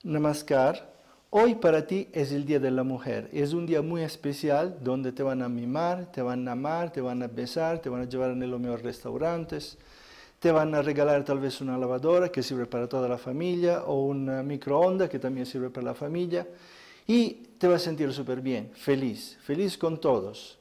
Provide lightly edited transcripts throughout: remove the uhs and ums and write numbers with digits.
Namaskar. Hoy para ti es el Día de la Mujer. Es un día muy especial donde te van a mimar, te van a amar, te van a besar, te van a llevar en los mejores restaurantes, te van a regalar tal vez una lavadora que sirve para toda la familia o una microondas que también sirve para la familia y te vas a sentir súper bien, feliz, feliz con todos.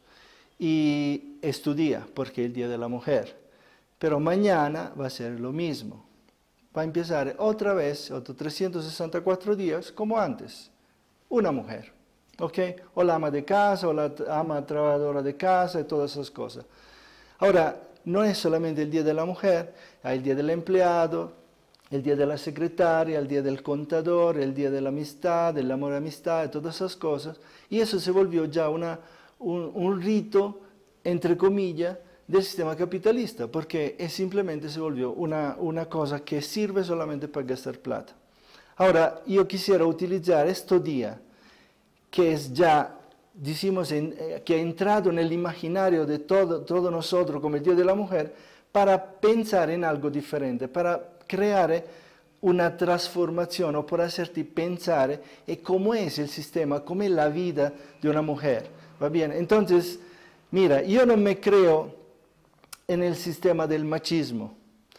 Y estudia porque es el Día de la Mujer. Pero mañana va a ser lo mismo. Va a empezar otra vez, otros 364 días, como antes. Una mujer, ¿ok? O la ama de casa, o la ama trabajadora de casa, y todas esas cosas. Ahora, no es solamente el Día de la Mujer, hay el Día del Empleado, el Día de la Secretaria, el Día del Contador, el Día de la Amistad, del Amor a Amistad, todas esas cosas. Y eso se volvió ya un rito, entre comillas, del sistema capitalista, porque simplemente se volvió una cosa que sirve solamente para gastar plata. Ahora, yo quisiera utilizar este día, que es ya, decimos, que ha entrado en el imaginario de todos nosotros como el Día de la Mujer, para pensar en algo diferente, para crear una transformación o para hacerte pensar en cómo es el sistema, cómo es la vida de una mujer. ¿Va bien? Entonces, mira, yo no me creo en el sistema del machismo,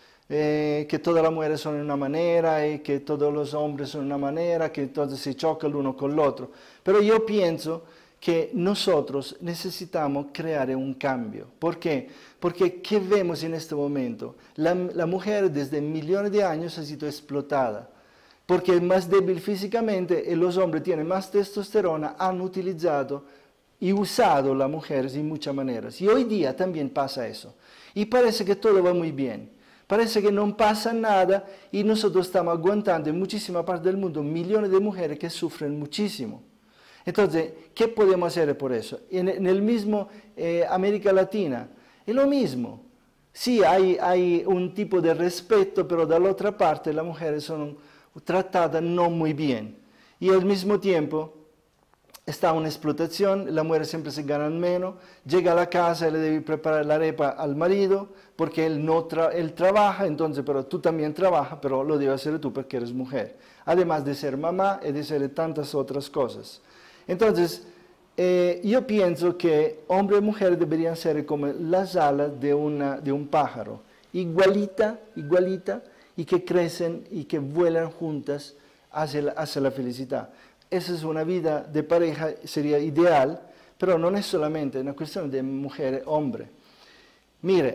que todas las mujeres son de una manera y que todos los hombres son de una manera, que entonces se choca el uno con el otro. Pero yo pienso que nosotros necesitamos crear un cambio. ¿Por qué? Porque ¿qué vemos en este momento? La mujer desde millones de años ha sido explotada, porque es más débil físicamente y los hombres tienen más testosterona, han utilizado y usado las mujeres en muchas maneras. Y hoy día también pasa eso. Y parece que todo va muy bien. Parece que no pasa nada y nosotros estamos aguantando en muchísima parte del mundo millones de mujeres que sufren muchísimo. Entonces, ¿qué podemos hacer por eso? En el mismo América Latina, es lo mismo. Sí, hay un tipo de respeto, pero de la otra parte las mujeres son tratadas no muy bien. Y al mismo tiempo está una explotación, las mujeres siempre se ganan menos, llega a la casa y le debe preparar la arepa al marido, porque él trabaja, entonces, pero tú también trabajas, pero lo debes hacer tú porque eres mujer. Además de ser mamá y de ser tantas otras cosas. Entonces, yo pienso que hombre y mujer deberían ser como las alas de un pájaro, igualita, y que crecen y que vuelan juntas hacia la felicidad. Esa es una vida de pareja, sería ideal, pero no es solamente una cuestión de mujer-hombre. Mire,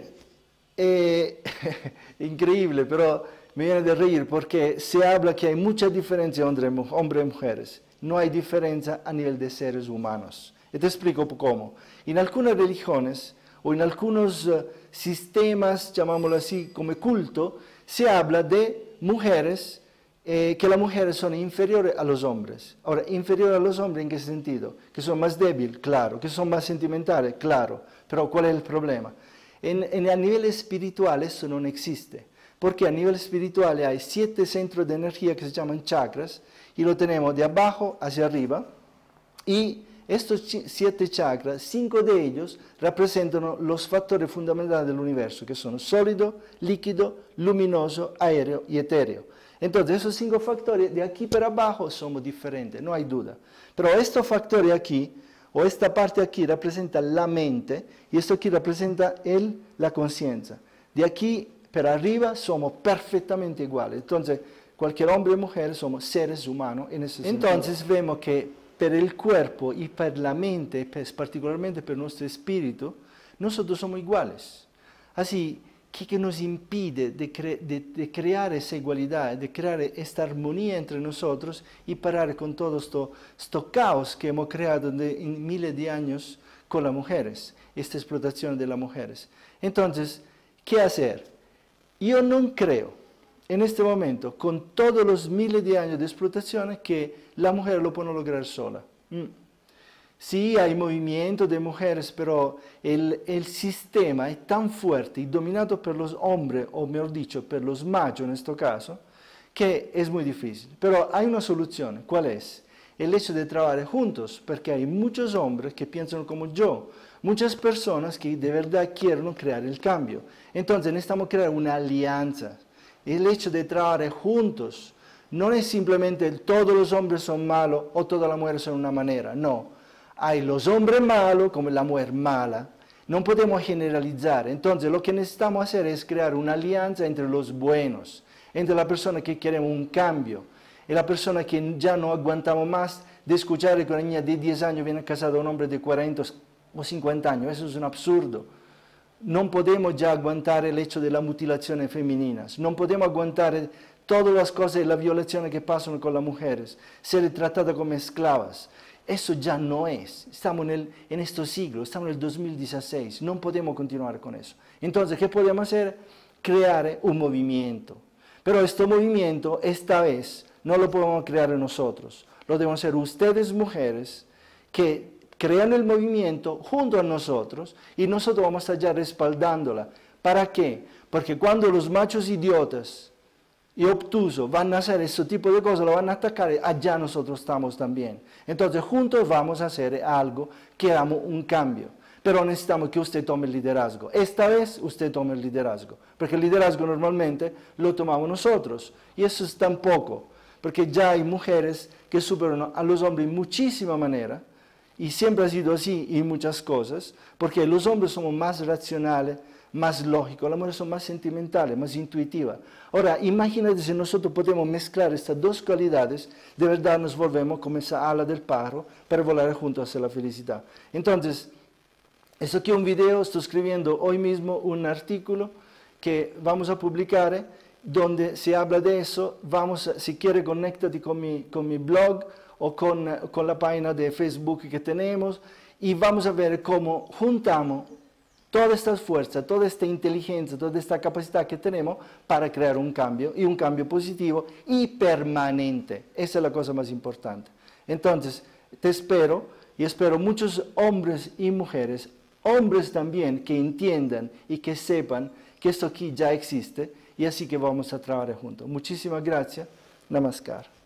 increíble, pero me viene de reír porque se habla que hay mucha diferencia entre hombres y mujeres. No hay diferencia a nivel de seres humanos. Y te explico cómo. En algunas religiones o en algunos sistemas, llamámoslo así, como culto, se habla de mujeres que las mujeres son inferiores a los hombres. Ahora, inferiores a los hombres, ¿en qué sentido? Que son más débiles, claro. Que son más sentimentales, claro. Pero ¿cuál es el problema? A nivel espiritual eso no existe. Porque a nivel espiritual hay 7 centros de energía que se llaman chakras, y lo tenemos de abajo hacia arriba, y estos 7 chakras, 5 de ellos representan los factores fundamentales del universo, que son sólido, líquido, luminoso, aéreo y etéreo. Entonces, esos 5 factores de aquí para abajo somos diferentes, no hay duda. Pero estos factores aquí, o esta parte aquí, representa la mente, y esto aquí representa la conciencia. De aquí para arriba somos perfectamente iguales. Entonces, cualquier hombre o mujer somos seres humanos en ese sentido. Entonces, vemos que por el cuerpo y por la mente, particularmente por nuestro espíritu, nosotros somos iguales. Así, ¿qué nos impide de crear esa igualdad, de crear esta armonía entre nosotros y parar con todo esto caos que hemos creado en miles de años con las mujeres, esta explotación de las mujeres? Entonces, ¿qué hacer? Yo no creo en este momento, con todos los miles de años de explotación, que la mujer lo puede lograr sola. Sí, hay movimientos de mujeres, pero el sistema es tan fuerte y dominado por los hombres, o mejor dicho, por los machos en este caso, que es muy difícil. Pero hay una solución. ¿Cuál es? El hecho de trabajar juntos, porque hay muchos hombres que piensan como yo, muchas personas que de verdad quieren crear el cambio. Entonces necesitamos crear una alianza. El hecho de trabajar juntos No es simplemente todos los hombres son malos o todas las mujeres son de una manera, no. Hay los hombres malos como la mujer mala. No podemos generalizar. Entonces lo que necesitamos hacer es crear una alianza entre los buenos, entre la persona que queremos un cambio y la persona que ya no aguantamos más de escuchar que una niña de 10 años viene casada a un hombre de 40 o 50 años. Eso es un absurdo. No podemos ya aguantar el hecho de las mutilaciones femeninas. No podemos aguantar todas las cosas y las violaciones que pasan con las mujeres, ser tratadas como esclavas. Eso ya no es. Estamos en este siglo, estamos en el 2016. No podemos continuar con eso. Entonces, ¿qué podemos hacer? Crear un movimiento. Pero este movimiento, esta vez, no lo podemos crear nosotros. Lo deben hacer ustedes, mujeres, que crean el movimiento junto a nosotros y nosotros vamos a estar ya respaldándola. ¿Para qué? Porque cuando los machos idiotas y obtusos van a hacer ese tipo de cosas, lo van a atacar, allá nosotros estamos también. Entonces juntos vamos a hacer algo, queramos un cambio. Pero necesitamos que usted tome el liderazgo. Esta vez usted tome el liderazgo, porque el liderazgo normalmente lo tomamos nosotros. Y eso es tan poco, porque ya hay mujeres que superan a los hombres en muchísima manera, y siempre ha sido así en muchas cosas, porque los hombres somos más racionales, más lógicos, las mujeres son más sentimentales, más intuitivas. Ahora, imagínate si nosotros podemos mezclar estas dos cualidades, de verdad nos volvemos como esa ala del pájaro para volar juntos hacia la felicidad. Entonces, esto aquí es un video, estoy escribiendo hoy mismo un artículo que vamos a publicar, donde se habla de eso. Si quiere, conéctate con mi blog o con la página de Facebook que tenemos, y vamos a ver cómo juntamos todas estas fuerzas, toda esta inteligencia, toda esta capacidad que tenemos para crear un cambio, y un cambio positivo y permanente. Esa es la cosa más importante. Entonces, te espero, y espero muchos hombres y mujeres, hombres también, que entiendan y que sepan que esto aquí ya existe, y así que vamos a trabajar juntos. Muchísimas gracias. Namaskar.